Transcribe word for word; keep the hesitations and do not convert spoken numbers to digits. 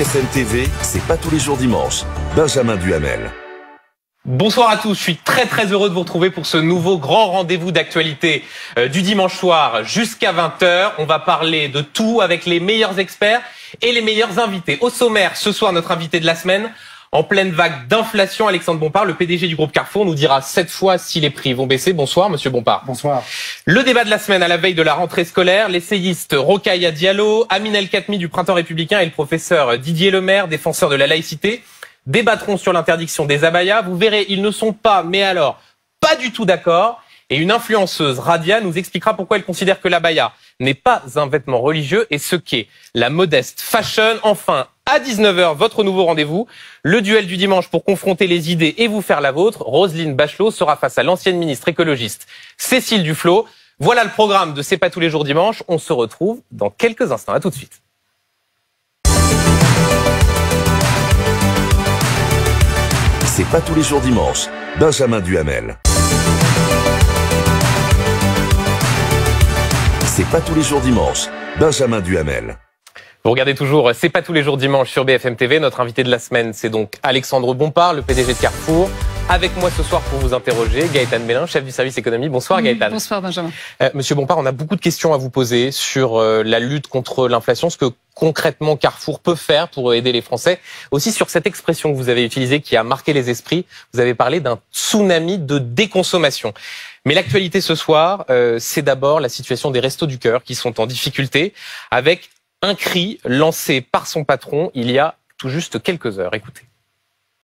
F M T V, c'est pas tous les jours dimanche. Benjamin Duhamel. Bonsoir à tous, je suis très très heureux de vous retrouver pour ce nouveau grand rendez-vous d'actualité euh, du dimanche soir jusqu'à vingt heures. On va parler de tout avec les meilleurs experts et les meilleurs invités. Au sommaire, ce soir, notre invité de la semaine, en pleine vague d'inflation, Alexandre Bompard, le P D G du groupe Carrefour, nous dira cette fois si les prix vont baisser. Bonsoir, monsieur Bompard. Bonsoir. Le débat de la semaine à la veille de la rentrée scolaire, l'essayiste Rokhaya Diallo, Amine El Khatmi du Printemps républicain et le professeur Didier Lemaire, défenseur de la laïcité, débattront sur l'interdiction des abayas. Vous verrez, ils ne sont pas, mais alors, pas du tout d'accord. Et une influenceuse, Radia, nous expliquera pourquoi elle considère que l'abaya n'est pas un vêtement religieux et ce qu'est la modeste fashion. Enfin, à dix-neuf heures, votre nouveau rendez-vous, le duel du dimanche pour confronter les idées et vous faire la vôtre. Roselyne Bachelot sera face à l'ancienne ministre écologiste Cécile Duflot. Voilà le programme de C'est pas tous les jours dimanche. On se retrouve dans quelques instants. À tout de suite. C'est pas tous les jours dimanche. Benjamin Duhamel. C'est pas tous les jours dimanche. Benjamin Duhamel. Vous regardez toujours C'est pas tous les jours dimanche sur B F M T V. Notre invité de la semaine, c'est donc Alexandre Bompard, le P D G de Carrefour. Avec moi ce soir pour vous interroger, Gaëtan Mélin, chef du service économie. Bonsoir Gaëtan. Bonsoir Benjamin. Euh, Monsieur Bompard, on a beaucoup de questions à vous poser sur euh, la lutte contre l'inflation, ce que concrètement Carrefour peut faire pour aider les Français. Aussi sur cette expression que vous avez utilisée qui a marqué les esprits, vous avez parlé d'un tsunami de déconsommation. Mais l'actualité ce soir, euh, c'est d'abord la situation des Restos du Cœur qui sont en difficulté avec un cri lancé par son patron il y a tout juste quelques heures. Écoutez.